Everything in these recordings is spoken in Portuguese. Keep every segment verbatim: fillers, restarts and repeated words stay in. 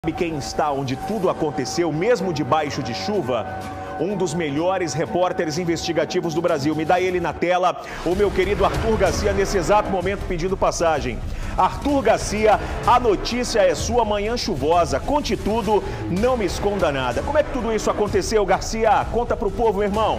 Sabe quem está onde tudo aconteceu, mesmo debaixo de chuva? Um dos melhores repórteres investigativos do Brasil. Me dá ele na tela, o meu querido Arthur Garcia, nesse exato momento pedindo passagem. Arthur Garcia, a notícia é sua, manhã chuvosa. Conte tudo, não me esconda nada. Como é que tudo isso aconteceu, Garcia? Conta pro povo, meu irmão.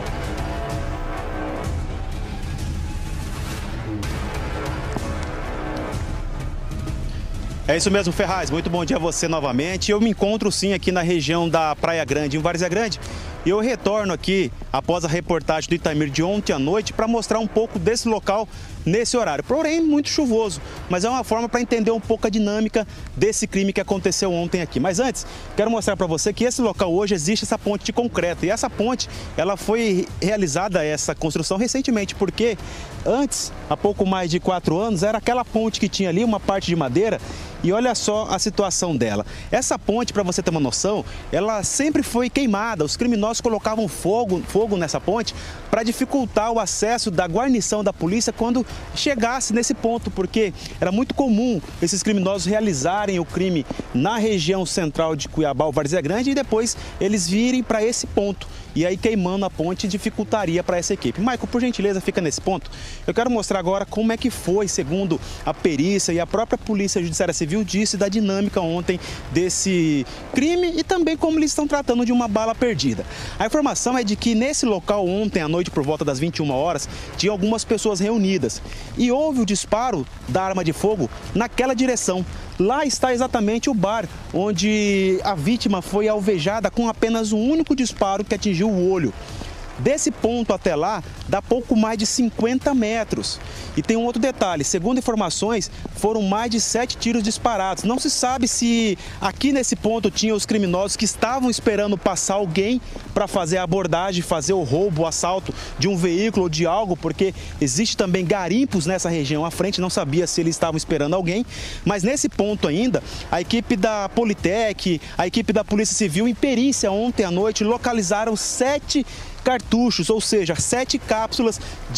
É isso mesmo, Ferraz. Muito bom dia a você novamente. Eu me encontro sim aqui na região da Praia Grande, em Várzea Grande. E eu retorno aqui após a reportagem do Itamir de ontem à noite para mostrar um pouco desse local nesse horário. Porém, muito chuvoso, mas é uma forma para entender um pouco a dinâmica desse crime que aconteceu ontem aqui. Mas antes, quero mostrar para você que esse local hoje existe essa ponte de concreto. E essa ponte, ela foi realizada, essa construção, recentemente, porque antes, há pouco mais de quatro anos, era aquela ponte que tinha ali, uma parte de madeira. E olha só a situação dela. Essa ponte, para você ter uma noção, ela sempre foi queimada. Os criminosos colocavam fogo, fogo nessa ponte para dificultar o acesso da guarnição da polícia quando chegasse nesse ponto, porque era muito comum esses criminosos realizarem o crime na região central de Cuiabá, ou Várzea Grande, e depois eles virem para esse ponto. E aí, queimando a ponte, dificultaria para essa equipe. Michael, por gentileza, fica nesse ponto. Eu quero mostrar agora como é que foi, segundo a perícia e a própria Polícia Judiciária Civil disse, da dinâmica ontem desse crime e também como eles estão tratando de uma bala perdida. A informação é de que nesse local, ontem à noite, por volta das vinte e uma horas, tinha algumas pessoas reunidas. E houve o disparo da arma de fogo naquela direção. Lá está exatamente o bar, onde a vítima foi alvejada com apenas um único disparo que atingiu o olho. Desse ponto até lá, dá pouco mais de cinquenta metros. E tem um outro detalhe, segundo informações, foram mais de sete tiros disparados. Não se sabe se aqui nesse ponto tinha os criminosos que estavam esperando passar alguém para fazer a abordagem, fazer o roubo, o assalto de um veículo ou de algo, porque existe também garimpos nessa região à frente, não sabia se eles estavam esperando alguém. Mas nesse ponto ainda, a equipe da Politec, a equipe da Polícia Civil, em perícia ontem à noite, localizaram sete cartuchos, ou seja, sete cápsulas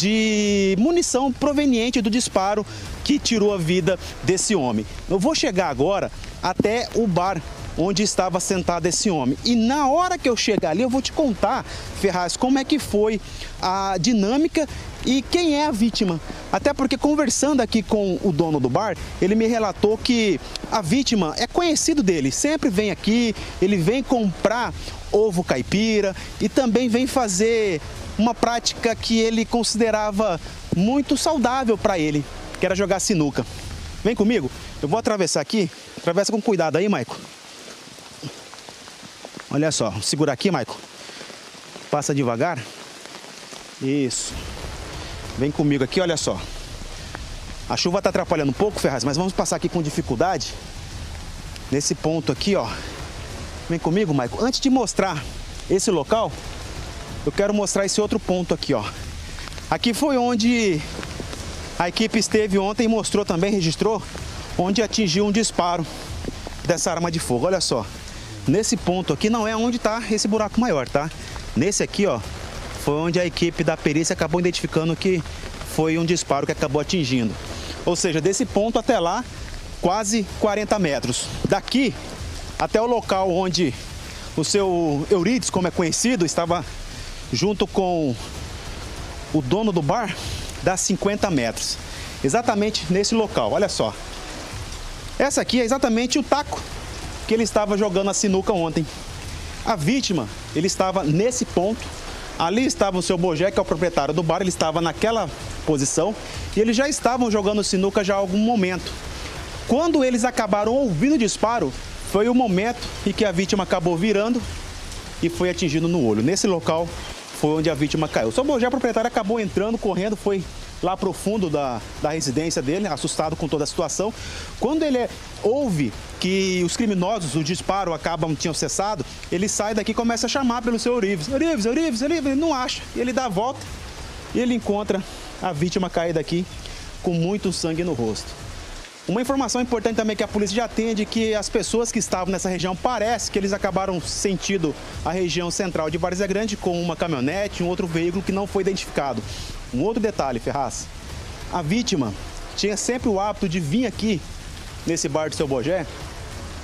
de munição proveniente do disparo que tirou a vida desse homem. Eu vou chegar agora até o bar onde estava sentado esse homem. E na hora que eu chegar ali, eu vou te contar, Ferraz, como é que foi a dinâmica e quem é a vítima. Até porque, conversando aqui com o dono do bar, ele me relatou que a vítima é conhecido dele, sempre vem aqui, ele vem comprar ovo caipira e também vem fazer uma prática que ele considerava muito saudável para ele, que era jogar sinuca. Vem comigo, eu vou atravessar aqui, atravessa com cuidado aí, Maico. Olha só, segura aqui, Maico. Passa devagar. Isso. Vem comigo aqui, olha só. A chuva está atrapalhando um pouco, Ferraz, mas vamos passar aqui com dificuldade. Nesse ponto aqui, ó. Vem comigo, Maico. Antes de mostrar esse local, eu quero mostrar esse outro ponto aqui, ó. Aqui foi onde a equipe esteve ontem e mostrou também, registrou, onde atingiu um disparo dessa arma de fogo. Olha só. Nesse ponto aqui não é onde está esse buraco maior, tá? Nesse aqui, ó, foi onde a equipe da perícia acabou identificando que foi um disparo que acabou atingindo. Ou seja, desse ponto até lá, quase quarenta metros. Daqui até o local onde o seu Eurides, como é conhecido, estava junto com o dono do bar, dá cinquenta metros. Exatamente nesse local, olha só. Essa aqui é exatamente o taco que ele estava jogando a sinuca ontem. A vítima, ele estava nesse ponto, ali estava o seu Bogé, que é o proprietário do bar, ele estava naquela posição e eles já estavam jogando sinuca já há algum momento. Quando eles acabaram ouvindo o disparo, foi o momento em que a vítima acabou virando e foi atingido no olho. Nesse local foi onde a vítima caiu. O seu Bogé, proprietário, acabou entrando, correndo, foi lá pro fundo da, da residência dele, assustado com toda a situação. Quando ele ouve que os criminosos, o disparo acabam, tinham cessado, ele sai daqui e começa a chamar pelo seu Eurives. Eurives, Eurives, Eurives, ele não acha. Ele dá a volta e ele encontra a vítima caída aqui com muito sangue no rosto. Uma informação importante também que a polícia já tem é de que as pessoas que estavam nessa região, parece que eles acabaram sentindo a região central de Várzea Grande com uma caminhonete, um outro veículo que não foi identificado. Um outro detalhe, Ferraz, a vítima tinha sempre o hábito de vir aqui nesse bar do seu Bogé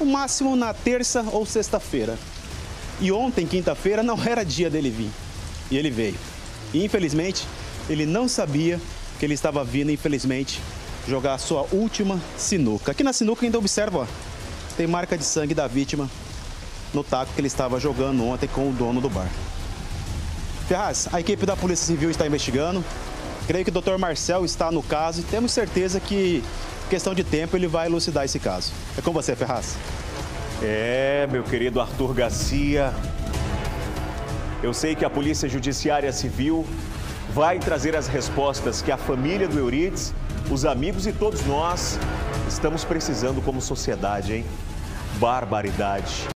no máximo na terça ou sexta-feira. E ontem, quinta-feira, não era dia dele vir. E ele veio. E infelizmente, ele não sabia que ele estava vindo, infelizmente, jogar a sua última sinuca. Aqui na sinuca ainda observa, ó, tem marca de sangue da vítima no taco que ele estava jogando ontem com o dono do bar. Ferraz, a equipe da Polícia Civil está investigando. Creio que o doutor Marcel está no caso e temos certeza que, questão de tempo, ele vai elucidar esse caso. É com você, Ferraz. É, meu querido Arthur Garcia. Eu sei que a Polícia Judiciária Civil vai trazer as respostas que a família do Eurides, os amigos e todos nós estamos precisando como sociedade, hein? Barbaridade.